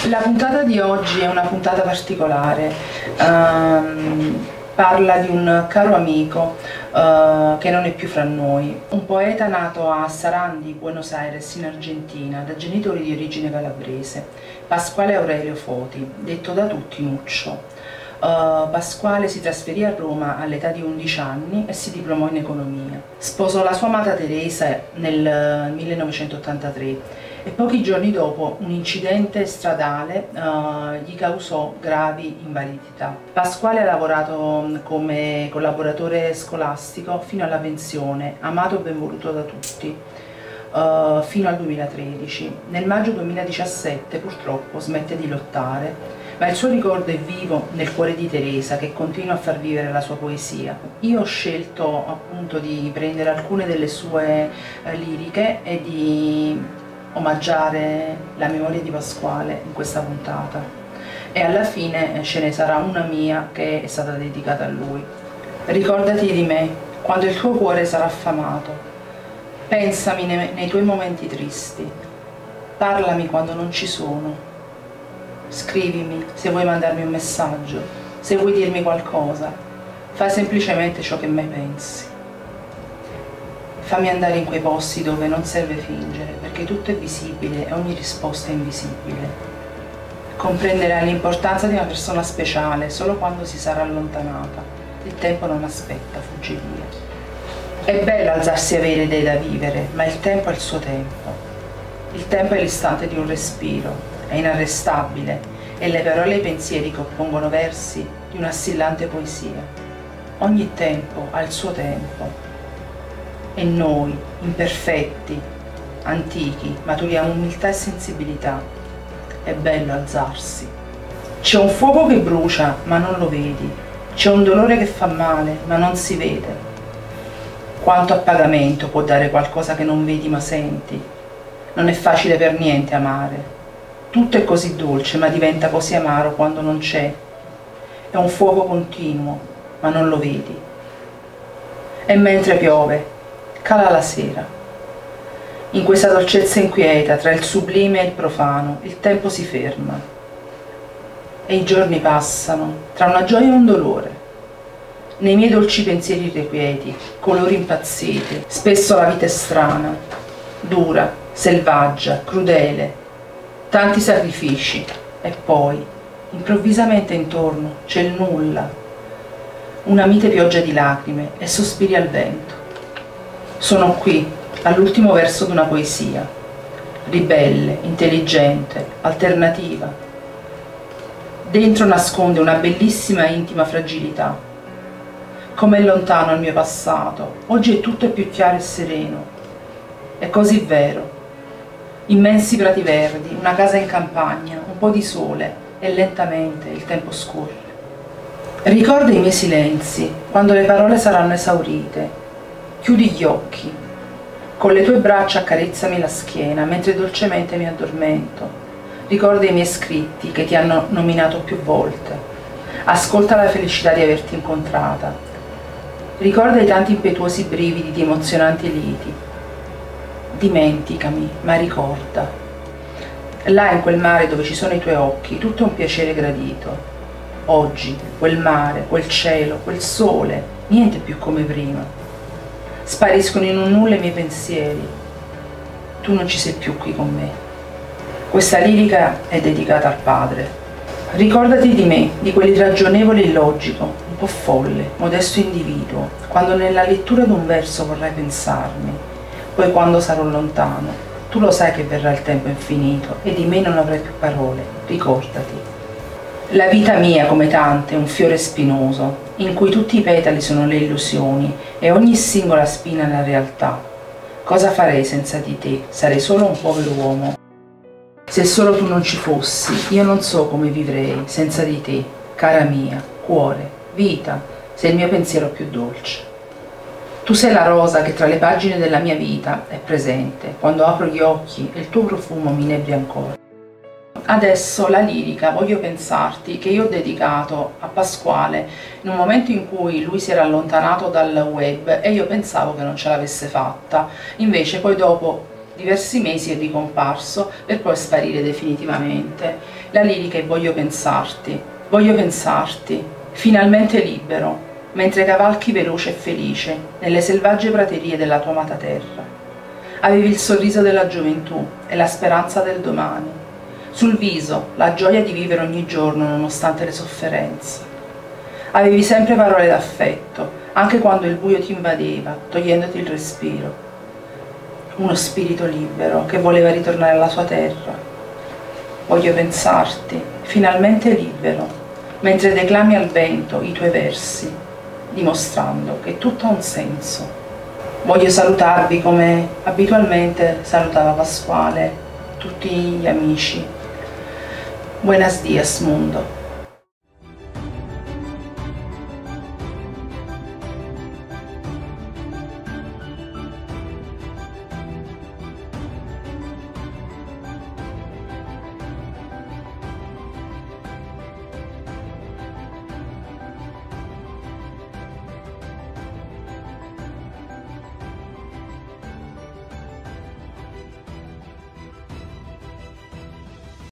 La puntata di oggi è una puntata particolare, parla di un caro amico che non è più fra noi, un poeta nato a Sarandi, Buenos Aires in Argentina, da genitori di origine calabrese, Pasquale Aurelio Foti, detto da tutti Nuccio. Pasquale si trasferì a Roma all'età di 11 anni e si diplomò in economia. Sposò la sua amata Teresa nel 1983 e pochi giorni dopo un incidente stradale gli causò gravi invalidità. Pasquale ha lavorato come collaboratore scolastico fino alla pensione, amato e ben voluto da tutti, fino al 2013. Nel maggio 2017 purtroppo smette di lottare, ma il suo ricordo è vivo nel cuore di Teresa, che continua a far vivere la sua poesia. Io ho scelto appunto di prendere alcune delle sue liriche e di omaggiare la memoria di Pasquale in questa puntata, e alla fine ce ne sarà una mia che è stata dedicata a lui. Ricordati di me quando il tuo cuore sarà affamato, pensami nei tuoi momenti tristi, parlami quando non ci sono, scrivimi se vuoi mandarmi un messaggio, se vuoi dirmi qualcosa, fai semplicemente ciò che mai pensi. Fammi andare in quei posti dove non serve fingere, perché tutto è visibile e ogni risposta è invisibile. Comprenderai l'importanza di una persona speciale solo quando si sarà allontanata. Il tempo non aspetta, fugge via. È bello alzarsi e avere idee da vivere, ma il tempo ha il suo tempo. Il tempo è l'istante di un respiro, è inarrestabile, e le parole e i pensieri compongono versi di un'assillante poesia. Ogni tempo ha il suo tempo. E noi, imperfetti, antichi, maturiamo umiltà e sensibilità. È bello alzarsi. C'è un fuoco che brucia, ma non lo vedi. C'è un dolore che fa male, ma non si vede. Quanto appagamento può dare qualcosa che non vedi ma senti? Non è facile per niente amare. Tutto è così dolce, ma diventa così amaro quando non c'è. È un fuoco continuo, ma non lo vedi. E mentre piove, cala la sera. In questa dolcezza inquieta, tra il sublime e il profano, il tempo si ferma. E i giorni passano, tra una gioia e un dolore. Nei miei dolci pensieri irrequieti, colori impazziti, spesso la vita è strana, dura, selvaggia, crudele, tanti sacrifici, e poi, improvvisamente intorno, c'è il nulla, una mite pioggia di lacrime e sospiri al vento. Sono qui, all'ultimo verso di una poesia, ribelle, intelligente, alternativa. Dentro nasconde una bellissima e intima fragilità. Com'è lontano il mio passato, oggi tutto è più chiaro e sereno. È così vero. Immensi prati verdi, una casa in campagna, un po' di sole, e lentamente il tempo scorre. Ricorda i miei silenzi, quando le parole saranno esaurite. Chiudi gli occhi, con le tue braccia accarezzami la schiena mentre dolcemente mi addormento. Ricorda i miei scritti che ti hanno nominato più volte. Ascolta la felicità di averti incontrata. Ricorda i tanti impetuosi brividi di emozionanti liti. Dimenticami, ma ricorda. Là in quel mare dove ci sono i tuoi occhi, tutto è un piacere gradito. Oggi, quel mare, quel cielo, quel sole, niente più come prima. Spariscono in un nulla i miei pensieri. Tu non ci sei più qui con me. Questa lirica è dedicata al padre. Ricordati di me, di quell'irragionevole illogico, un po' folle, modesto individuo, quando nella lettura d'un verso vorrai pensarmi. Poi quando sarò lontano, tu lo sai che verrà il tempo infinito e di me non avrai più parole. Ricordati. La vita mia, come tante, è un fiore spinoso, in cui tutti i petali sono le illusioni e ogni singola spina la realtà. Cosa farei senza di te? Sarei solo un povero uomo. Se solo tu non ci fossi, io non so come vivrei senza di te, cara mia, cuore, vita, sei il mio pensiero più dolce. Tu sei la rosa che tra le pagine della mia vita è presente, quando apro gli occhi e il tuo profumo mi inebria ancora. Adesso la lirica voglio pensarti che io ho dedicato a Pasquale in un momento in cui lui si era allontanato dal web e io pensavo che non ce l'avesse fatta, invece poi dopo Diversi mesi è ricomparso per poi sparire definitivamente. La lirica è voglio pensarti, finalmente libero, mentre cavalchi veloce e felice nelle selvagge praterie della tua amata terra. Avevi il sorriso della gioventù e la speranza del domani. Sul viso la gioia di vivere ogni giorno nonostante le sofferenze. Avevi sempre parole d'affetto, anche quando il buio ti invadeva, togliendoti il respiro. Uno spirito libero che voleva ritornare alla sua terra. Voglio pensarti, finalmente libero, mentre declami al vento i tuoi versi, dimostrando che tutto ha un senso. Voglio salutarvi come abitualmente salutava Pasquale, tutti gli amici. Buenos dias, mundo.